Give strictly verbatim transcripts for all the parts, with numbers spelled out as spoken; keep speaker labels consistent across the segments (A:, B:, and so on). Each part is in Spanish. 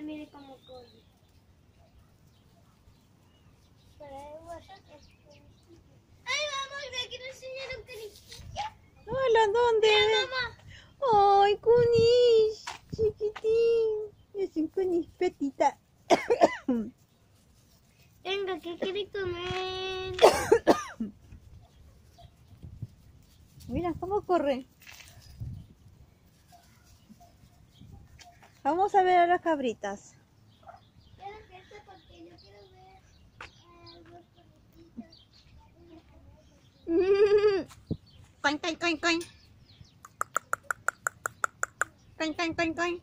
A: mire cómo corre. Ay, mamá, le quiero enseñar un conejillo.
B: Hola, ¿dónde?
A: Mira, mamá.
B: Ay, Kunis, chiquitín. Es un Kunis petita.
A: Venga, ¿qué quiere comer?
B: Mira cómo corre. Vamos a ver a las cabritas.
A: Quiero que este porque yo quiero ver a los conejitos.
B: Coin, coin, coin, coin. Coin, coin, coin, coin.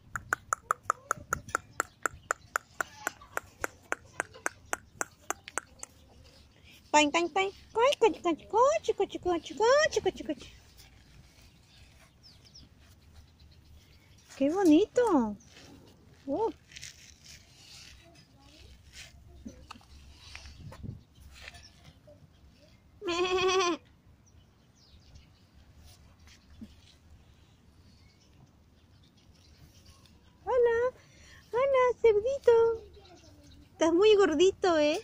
B: Coin, coin, coin. Coin, coin, coin, coin, coin, coin, coin, coin, coin. ¡Qué bonito! Oh. Hola, hola, cerdito. Estás muy gordito, ¿eh?